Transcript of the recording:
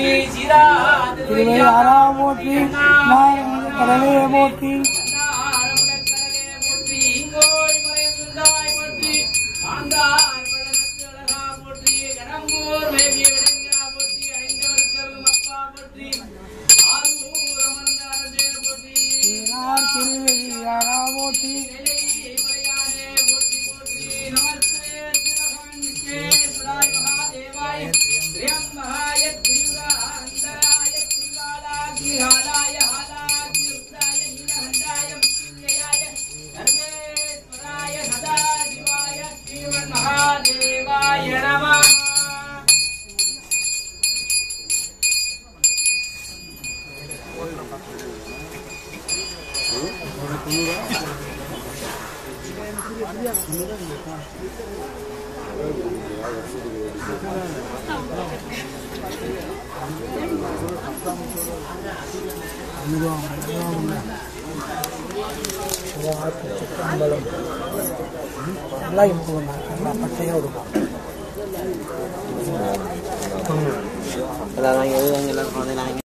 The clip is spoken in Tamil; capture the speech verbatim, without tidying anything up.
போற்றி சீரா திருவையாரா போற்றி கடலையை போற்றி திருவையாரா போற்றி நல்லா இருக்கும் நல்லா பட்டையாக இருக்கும். அதான் எல்லாம்